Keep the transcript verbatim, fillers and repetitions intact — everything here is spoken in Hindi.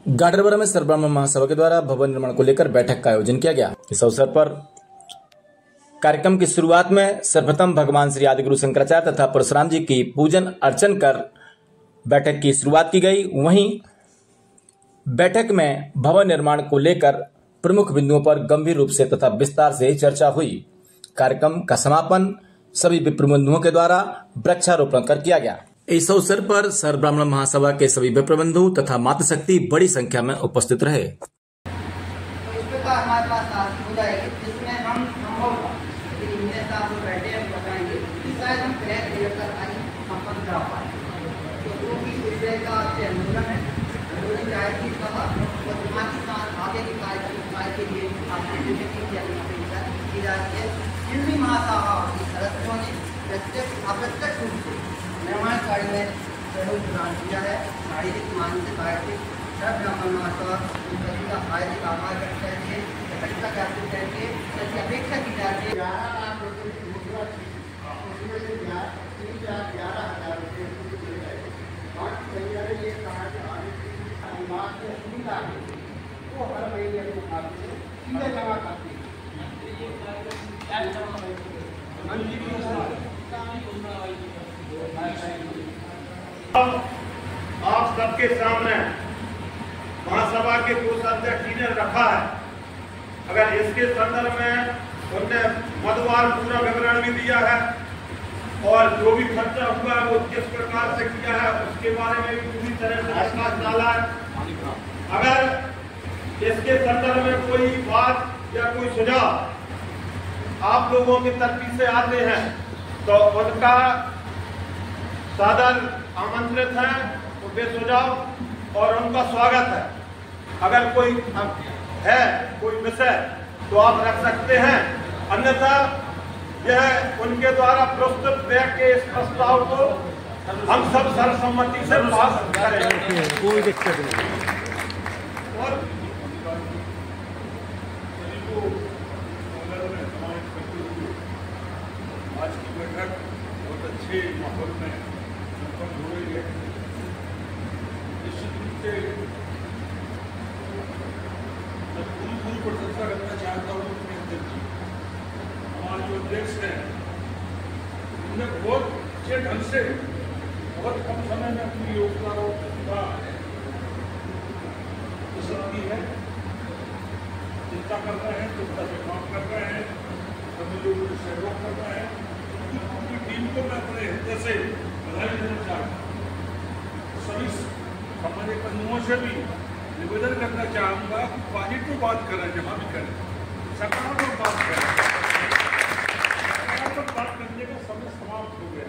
गाडरवारा में सर्वब्राह्मण महासभा के द्वारा भवन निर्माण को लेकर बैठक का आयोजन किया गया। इस अवसर पर कार्यक्रम की शुरुआत में सर्वप्रथम भगवान श्री आदिगुरु शंकराचार्य तथा परशुराम जी की पूजन अर्चन कर बैठक की शुरुआत की गई। वहीं बैठक में भवन निर्माण को लेकर प्रमुख बिंदुओं पर गंभीर रूप से तथा विस्तार से चर्चा हुई। कार्यक्रम का समापन सभी विप्र बंधुओं के द्वारा वृक्षारोपण कर किया गया। इस अवसर पर सर्वब्राह्मण महासभा के सभी विप्र बंधु तथा मातृशक्ति बड़ी संख्या में उपस्थित रहे। हमारे पास हो जाएगी जिसमें हम संभव बैठे हम बताएंगे कि शायद हम क्रैक लेकर आगे संपन्न करा पाए। तो विषय का आपसे अनुमोदन है उन्होंने चाहे कि कहा और दिमाग के साथ आगे के कार्य के लिए आपकी अपेक्षा की जाती है। जिन भी महासभा सदस्यों ने प्रत्यक्ष अप्रत्यक्ष रूप से निर्माण कार्य में सहयोग प्रदान किया है। शारीरिक मानसिक आर्थिक सर्वब्राह्मण महासभा सभी का हार्दिक आभार व्यक्त करके इकट्ठा करते करके इसकी अपेक्षा की जाती है। ग्यारह लाख रुपये की मुद्रा थी उसमें से तीन लाख ग्यारह हजार रुपये मिल गए। बाकी तैयारी ये कहा कि अनुमान से तीन लाख वो हर महीने अपने खाते में सीधे जमा करते हैं। आप सबके सामने महासभा के कोषाध्यक्ष जी ने रखा है। अगर इसके संदर्भ में उनने मधुवार पूरा विवरण भी दिया है और जो भी खर्चा हुआ है वो किस प्रकार से किया है उसके बारे में भी पूरी तरह से प्रकाश डाला है। अगर इसके संदर्भ में कोई बात या कोई सुझाव आप लोगों की तरफ से आते हैं तो उनका सादर आमंत्रित है, तो बेसुझाव और उनका स्वागत है। अगर कोई है कोई विषय तो आप रख सकते हैं, अन्यथा यह उनके द्वारा प्रस्तुत व्यय के इस प्रस्ताव को हम सब सर्वसम्मति से पास करेंगे। कोई दिक्कत नहीं। और आज की बैठक बहुत अच्छे माहौल में संपन्न हो रही है। निश्चित रूप से मैं पूरी पूरी प्रशंसा करना चाहता हूँ अपने अध्यक्ष जी। हमारे जो अध्यक्ष हैं उन्होंने बहुत अच्छे ढंग से बहुत कम समय में अपनी योग्यता और प्रतिभा प्रस्तुत की है। चिंता कर रहे हैं, चिंता से काम कर रहे हैं, सभी लोगों को सहयोग कर रहे हैं। पूरी टीम को मैं अपने हृदय से बधाई देना चाहता हूँ। सभी हमारे बंधुओं से भी निवेदन करना चाहूँगा कि पॉजिटिव बात करें, जहाँ भी करें सकारात्मक बात करें। सकारात्मक बात करने का समय समाप्त हो गया।